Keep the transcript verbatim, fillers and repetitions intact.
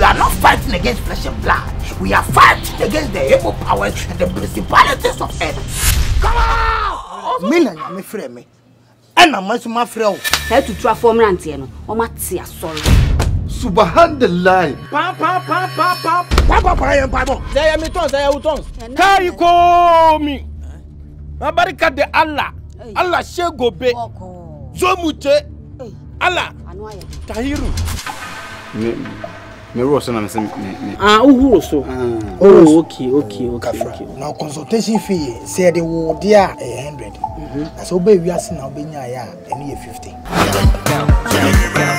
are not fighting against flesh and blood. We are fighting against the evil powers and the principalities of earth. Come on! Me na me frɛ me. Ɛna maso ma frɛ o. Say to transform rantie no. O ma te asori. Subhanallah. Pa pa pa pa pa. Pa pa pa yɛn pa bɔ. Say me tons, say you tons. Kai ko mi. Abarika de Allah. Allah shegobe. Zomuche. Allah. Tahiru. Me me ro so na me me. Ah, who so? Oh, okay, okay, okay, okay. Now consultation fee say the wo dia one hundred. Mhm. Na so be wi ase na obenya ya ene ye fifty.